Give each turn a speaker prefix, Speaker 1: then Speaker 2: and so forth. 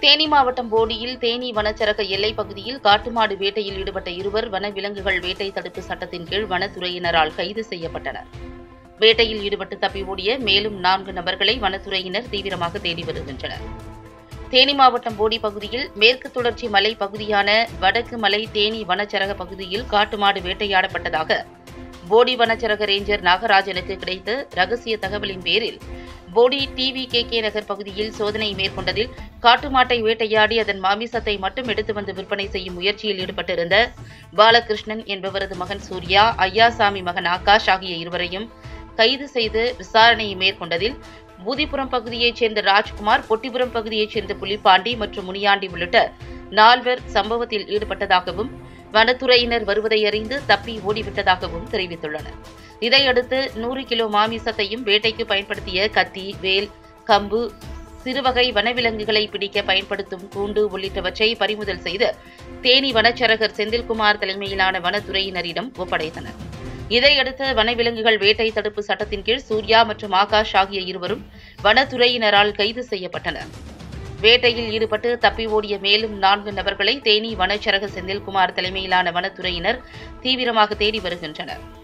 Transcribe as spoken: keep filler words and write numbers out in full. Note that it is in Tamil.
Speaker 1: தேனி மாவட்டம் போடியில் தேனி வனச்சரக எல்லைப் பகுதியில் காட்டுமாடு வேட்டையில் ஈடுபட்ட இருவர் வனவிலங்குகள் வேட்டை தடுப்பு சட்டத்தின் கீழ் வனத்துறையினரால் கைது செய்யப்பட்டனர். வேட்டையில் ஈடுபட்டு தப்பி ஓடிய மேலும் நான்கு நபர்களை வனத்துறையினர் தீவிரமாக தேடி வருகின்றனர். தேனி மாவட்டம் போடி பகுதியில் மேற்கு தொடர்ச்சி மலை பகுதியான வடக்கு மலை தேனி வனச்சரக பகுதியில் காட்டுமாடு வேட்டையாடப்பட்டதாக போடி வனச்சரக ரேஞ்சர் நாகராஜனுக்கு கிடைத்த ரகசிய தகவலின் பேரில் Bodi TV K K Nagar பகுதியில் சோதனை மேற்கொண்டதில் காட்டுமாட்டை வேட்டையாடி அதன் மாமிசத்தை மட்டும் எடுத்து வந்து விற்பனை செய்யும் முயற்சியில் ஈடுபட்டிருந்த பாலகிருஷ்ணன் என்பவரது மகன் சூர்யா, ஐயாசாமி மகன் ஆகாஷ் ஆகிய இருவரையும் கைது செய்து விசாரணையை மேற்கொண்டதில் பூதிபுரம் பகுதியைச் சேர்ந்த ராஜ்குமார், பொட்டிபுரம் பகுதியைச் சேர்ந்த புலிப்பாண்டி மற்றும் முனியாண்டி உள்ளிட்ட நால்வர் சம்பவத்தில் ஈடுபட்டதாகவும் வனத்துறையினர் வருவதை அறிந்து தப்பி ஓடிவிட்டதாகவும் தெரிவித்துள்ளனர். இதையடுத்து நூறு கிலோ மாமிசத்தையும் வேட்டைக்கு பயன்படுத்திய கத்தி, வேல், கம்பு, சிறுவகை வனவிலங்குகளை பிடிக்க பயன்படுத்தும் கூண்டு உள்ளிட்டவற்றை பறிமுதல் செய்து தேனி வனச்சரகர் செந்தில்குமார் தலைமையிலான வனத்துறையினரிடம் ஒப்படைத்தனர். இதையடுத்து வனவிலங்குகள் வேட்டை தடுப்பு சட்டத்தின் கீழ் சூர்யா மற்றும் ஆகாஷ் ஆகிய இருவரும் வனத்துறையினரால் கைது செய்யப்பட்டனர். வேட்டையில் ஈடுபட்டு தப்பி ஓடிய மேலும் நான்கு நபர்களை தேனி வனச்சரக செந்தில்குமார் தலைமையிலான வனத்துறையினர் தீவிரமாக தேடி வருகின்றனர்.